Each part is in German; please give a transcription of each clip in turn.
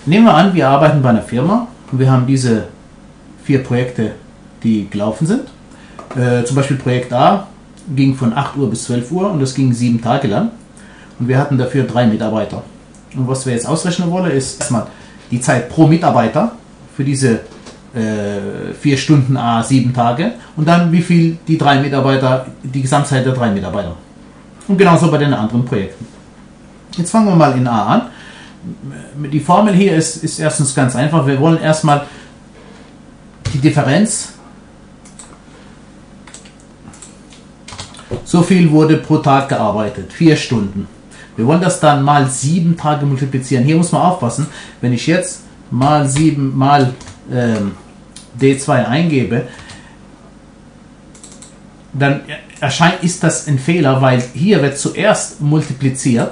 nehmen wir an, wir arbeiten bei einer Firma und wir haben diese 4 Projekte, die gelaufen sind. Zum Beispiel Projekt A ging von 8 Uhr bis 12 Uhr und das ging 7 Tage lang. Und wir hatten dafür 3 Mitarbeiter. Und was wir jetzt ausrechnen wollen, ist erstmal die Zeit pro Mitarbeiter für diese 4 Stunden A 7 Tage und dann wie viel die 3 Mitarbeiter, die Gesamtzeit der 3 Mitarbeiter. Und genauso bei den anderen Projekten. Jetzt fangen wir mal in A an. Die Formel hier ist erstens ganz einfach. Wir wollen erstmal die Differenz. So viel wurde pro Tag gearbeitet. 4 Stunden. Wir wollen das dann mal 7 Tage multiplizieren. Hier muss man aufpassen, wenn ich jetzt mal 7 mal D2 eingebe, dann ist das ein Fehler, weil hier wird zuerst multipliziert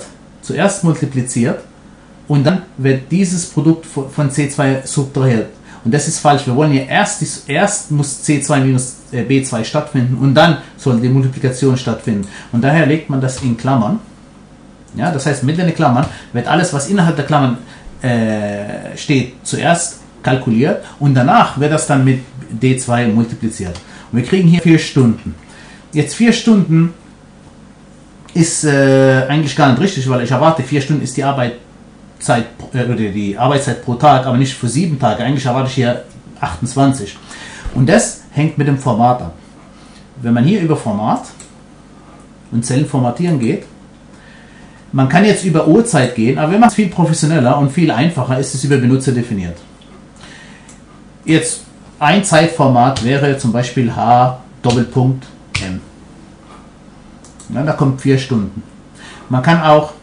und dann wird dieses Produkt von C2 subtrahiert. Und das ist falsch. Wir wollen hier erst muss C2 minus B2 stattfinden und dann soll die Multiplikation stattfinden. Und daher legt man das in Klammern. Ja, das heißt, mit den Klammern wird alles, was innerhalb der Klammern steht, zuerst kalkuliert und danach wird das dann mit D2 multipliziert. Und wir kriegen hier 4 Stunden. Jetzt 4 Stunden ist eigentlich gar nicht richtig, weil ich erwarte, 4 Stunden ist die Arbeitszeit pro Tag, aber nicht für 7 Tage. Eigentlich erwarte ich hier 28. Und das hängt mit dem Format an. Wenn man hier über Format und Zellen formatieren geht, man kann jetzt über Uhrzeit gehen, aber wenn man es viel professioneller und viel einfacher ist, es über Benutzer definiert. Jetzt ein Zeitformat wäre zum Beispiel H Doppelpunkt M. Ja, da kommt 4 Stunden. Man kann auch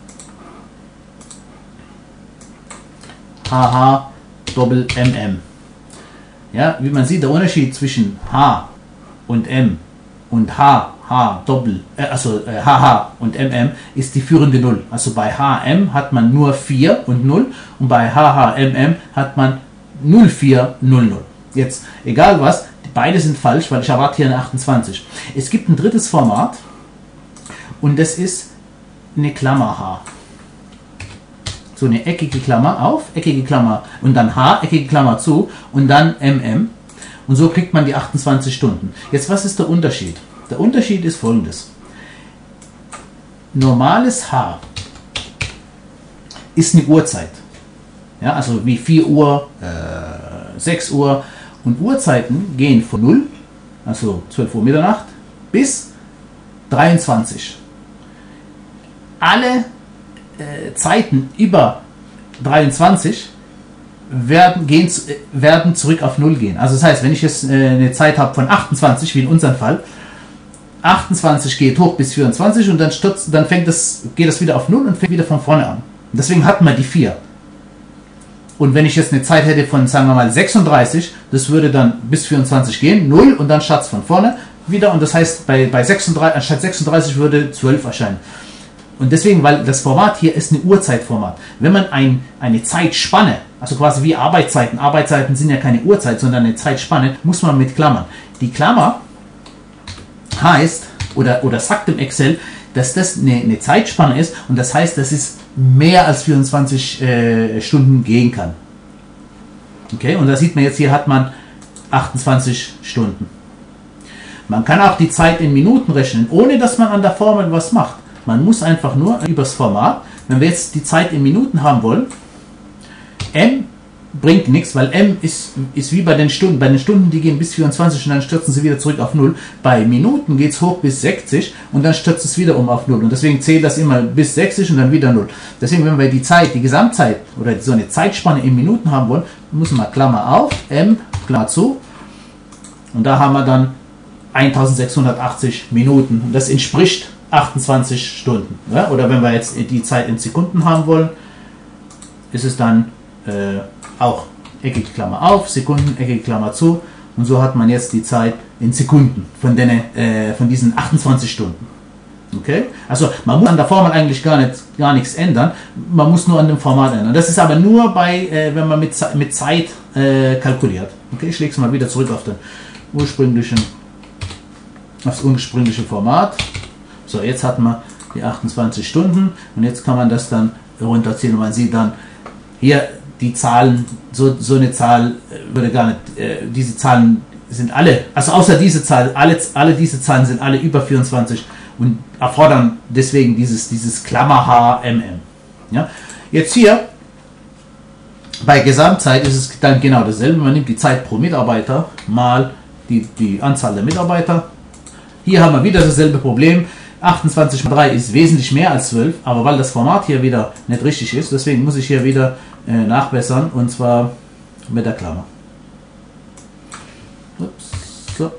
HH Doppel MM. Ja, wie man sieht, der Unterschied zwischen H und M und HH und MM ist die führende Null. Also bei HM hat man nur 4 und 0 und bei HHMM hat man 0400. Jetzt, egal was, beide sind falsch, weil ich erwarte hier eine 28. Es gibt ein drittes Format und das ist eine Klammer H. So eine eckige Klammer auf, eckige Klammer und dann H, eckige Klammer zu und dann MM. Und so kriegt man die 28 Stunden. Jetzt, was ist der Unterschied? Der Unterschied ist folgendes. Normales H ist eine Uhrzeit. Ja, also wie 4 Uhr, 6 Uhr. Und Uhrzeiten gehen von 0, also 12 Uhr Mitternacht, bis 23. Alle Zeiten über 23 werden zurück auf 0 gehen. Also das heißt, wenn ich jetzt eine Zeit habe von 28, wie in unserem Fall, 28 geht hoch bis 24 und dann geht das wieder auf 0 und fängt wieder von vorne an. Deswegen hat man die 4. Und wenn ich jetzt eine Zeit hätte von, sagen wir mal, 36, das würde dann bis 24 gehen, 0 und dann startet es von vorne wieder. Und das heißt, bei 36, anstatt 36 würde 12 erscheinen. Und deswegen, weil das Format hier ist eine Uhrzeitformat. Wenn man eine Zeitspanne, also quasi wie Arbeitszeiten sind ja keine Uhrzeit, sondern eine Zeitspanne, muss man mit Klammern. Die Klammer heißt, oder sagt im Excel, dass das eine Zeitspanne ist und das heißt, dass es mehr als 24 Stunden gehen kann. Okay, und da sieht man jetzt, hier hat man 28 Stunden. Man kann auch die Zeit in Minuten rechnen, ohne dass man an der Formel was macht. Man muss einfach nur übers Format, wenn wir jetzt die Zeit in Minuten haben wollen, M bringt nichts, weil M ist wie bei den Stunden. Bei den Stunden, die gehen bis 24 und dann stürzen sie wieder zurück auf 0. Bei Minuten geht es hoch bis 60 und dann stürzt es wieder auf 0. Und deswegen zählt das immer bis 60 und dann wieder 0. Deswegen, wenn wir die Gesamtzeit oder so eine Zeitspanne in Minuten haben wollen, müssen wir Klammer auf, M, Klammer zu. Und da haben wir dann 1680 Minuten. Und das entspricht 28 Stunden. Ja? Oder wenn wir jetzt die Zeit in Sekunden haben wollen, ist es dann auch eckige Klammer auf, Sekunden, eckige Klammer zu. Und so hat man jetzt die Zeit in Sekunden von diesen 28 Stunden. Okay? Also man muss an der Formel eigentlich gar nichts ändern, man muss nur an dem Format ändern. Das ist aber nur wenn man mit Zeit kalkuliert. Okay, ich lege es mal wieder zurück auf das ursprüngliche Format. So, jetzt hat man die 28 Stunden und jetzt kann man das dann runterziehen und man sieht dann hier die Zahlen, so eine Zahl würde gar nicht, diese Zahlen sind alle, also außer diese Zahl, alle diese Zahlen sind alle über 24 und erfordern deswegen dieses Klammer HMM. Ja? Jetzt hier, bei Gesamtzeit ist es dann genau dasselbe. Man nimmt die Zeit pro Mitarbeiter mal die Anzahl der Mitarbeiter. Hier haben wir wieder dasselbe Problem. 28 mal 3 ist wesentlich mehr als 12, aber weil das Format hier wieder nicht richtig ist, deswegen muss ich hier wieder nachbessern, und zwar mit der Klammer. Ups, so.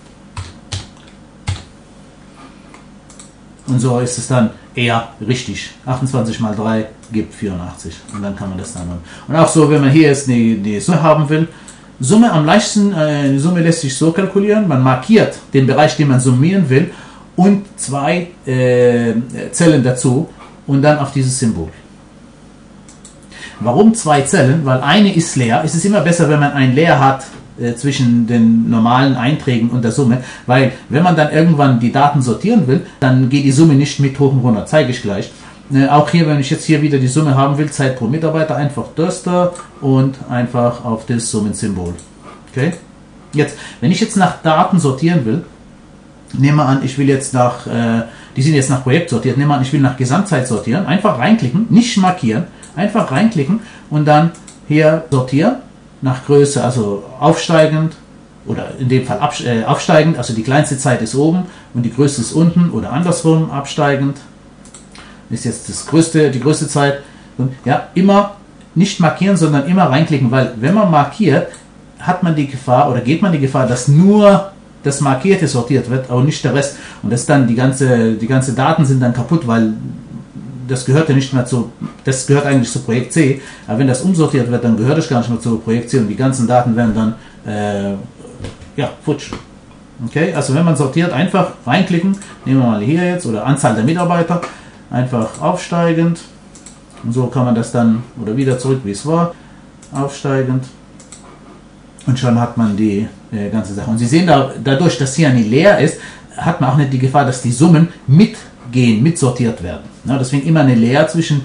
Und so ist es dann eher richtig. 28 mal 3 gibt 84. Und dann kann man das dann machen. Und auch so, wenn man hier jetzt eine Summe haben will. Summe am leichtesten, eine Summe lässt sich so kalkulieren. Man markiert den Bereich, den man summieren will, und 2 Zellen dazu und dann auf dieses Symbol. Warum 2 Zellen? Weil eine ist leer. Es ist immer besser, wenn man ein leer hat zwischen den normalen Einträgen und der Summe, weil wenn man dann irgendwann die Daten sortieren will, dann geht die Summe nicht mit hoch und runter, zeige ich gleich. Auch hier, wenn ich jetzt hier wieder die Summe haben will, Zeit pro Mitarbeiter, einfach das da und einfach auf das Summensymbol. Okay? Jetzt, wenn ich jetzt nach Daten sortieren will, nehmen wir an, ich will jetzt nach, die sind jetzt nach Projekt sortiert, nehmen wir an, ich will nach Gesamtzeit sortieren, einfach reinklicken, nicht markieren, einfach reinklicken und dann hier sortieren. Nach Größe, also aufsteigend, oder in dem Fall aufsteigend, also die kleinste Zeit ist oben und die größte ist unten, oder andersrum absteigend ist jetzt die größte Zeit. Und ja, immer nicht markieren, sondern immer reinklicken, weil wenn man markiert, hat man die Gefahr oder geht man die Gefahr, dass nur das Markierte sortiert wird, aber nicht der Rest. Und das dann die ganze Daten sind dann kaputt, weil das gehört ja nicht mehr das gehört eigentlich zu Projekt C, aber wenn das umsortiert wird, dann gehört es gar nicht mehr zu Projekt C und die ganzen Daten werden dann futsch. Okay, also wenn man sortiert, einfach reinklicken, nehmen wir mal hier jetzt, oder Anzahl der Mitarbeiter, einfach aufsteigend, und so kann man das dann, oder wieder zurück, wie es war, aufsteigend, und schon hat man die ganze Sache. Und Sie sehen, dadurch, dass hier eine leer ist, hat man auch nicht die Gefahr, dass die Summen mitsortiert werden. Ja, deswegen immer eine Leer zwischen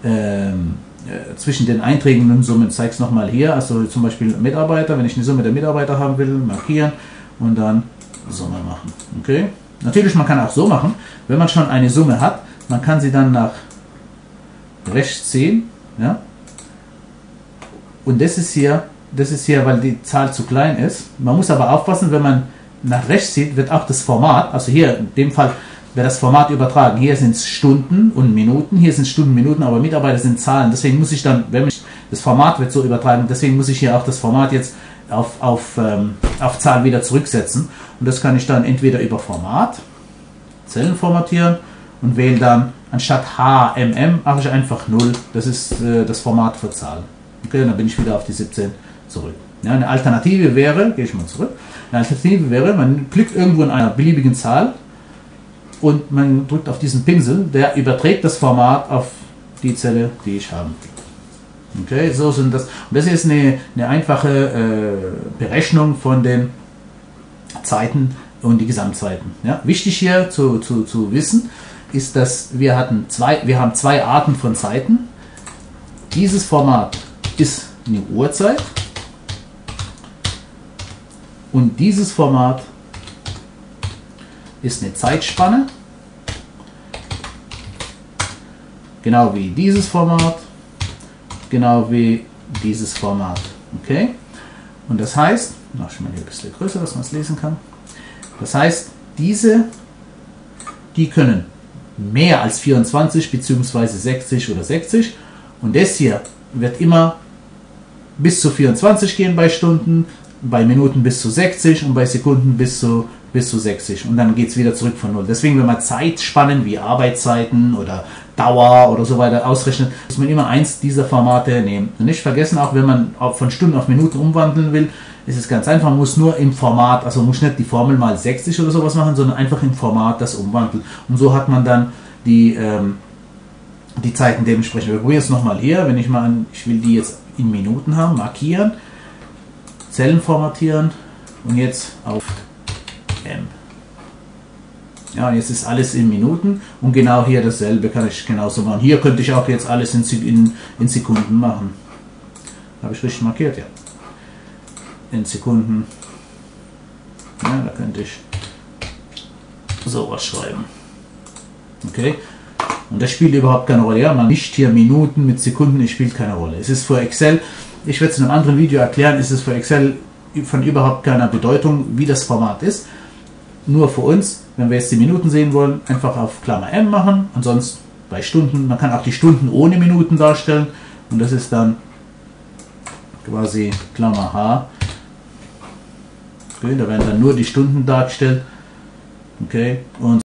den Einträgen und Summen. Ich zeige es nochmal hier, also zum Beispiel Mitarbeiter, wenn ich eine Summe der Mitarbeiter haben will, markieren und dann Summe machen. Okay? Natürlich, man kann auch so machen, wenn man schon eine Summe hat, man kann sie dann nach rechts ziehen, ja? Und das ist hier, weil die Zahl zu klein ist. Man muss aber aufpassen, wenn man nach rechts zieht, wird auch das Format, also hier in dem Fall wird das Format übertragen. Hier sind es Stunden und Minuten, hier sind Stunden, Minuten, aber Mitarbeiter sind Zahlen. Deswegen muss ich dann, das Format wird so übertragen, deswegen muss ich hier auch das Format jetzt auf Zahl wieder zurücksetzen. Und das kann ich dann entweder über Format, Zellen formatieren und wähle dann, anstatt HMM, mache ich einfach 0. Das ist das Format für Zahlen. Okay, dann bin ich wieder auf die 17 zurück. Ja, eine Alternative wäre, gehe ich mal zurück, man klickt irgendwo in einer beliebigen Zahl und man drückt auf diesen Pinsel, der überträgt das Format auf die Zelle, die ich haben will. Okay, so sind das. Und das ist eine einfache Berechnung von den Zeiten und die Gesamtzeiten. Ja, wichtig hier zu wissen ist, dass wir haben zwei Arten von Zeiten. Dieses Format ist eine Uhrzeit und dieses Format ist eine Zeitspanne, genau wie dieses Format, genau wie dieses Format. Okay? Und das heißt, mach ich mal hier ein bisschen größer, dass man es lesen kann. Das heißt, die können mehr als 24 bzw. 60 oder 60 und das hier wird immer bis zu 24 gehen bei Stunden, bei Minuten bis zu 60 und bei Sekunden bis zu 60 und dann geht es wieder zurück von 0. Deswegen, wenn man Zeitspannen wie Arbeitszeiten oder Dauer oder so weiter ausrechnet, muss man immer eins dieser Formate nehmen. Und nicht vergessen, auch wenn man von Stunden auf Minuten umwandeln will, ist es ganz einfach, man muss nur im Format, also muss nicht die Formel mal 60 oder sowas machen, sondern einfach im Format das umwandeln. Und so hat man dann die Zeiten dementsprechend. Wir probieren es nochmal hier, wenn ich will die jetzt in Minuten haben, markieren, Zellen formatieren und jetzt auf M. Ja, und jetzt ist alles in Minuten und genau hier dasselbe kann ich genauso machen. Hier könnte ich auch jetzt alles in Sekunden machen. Habe ich richtig markiert, ja. In Sekunden. Ja, da könnte ich sowas schreiben. Okay. Und das spielt überhaupt keine Rolle. Ja, man mischt hier Minuten mit Sekunden, es spielt keine Rolle. Es ist für Excel, ich werde es in einem anderen Video erklären, ist es für Excel von überhaupt keiner Bedeutung, wie das Format ist. Nur für uns, wenn wir jetzt die Minuten sehen wollen, einfach auf Klammer M machen. Ansonsten bei Stunden, man kann auch die Stunden ohne Minuten darstellen. Und das ist dann quasi Klammer H. Okay, da werden dann nur die Stunden dargestellt. Okay, und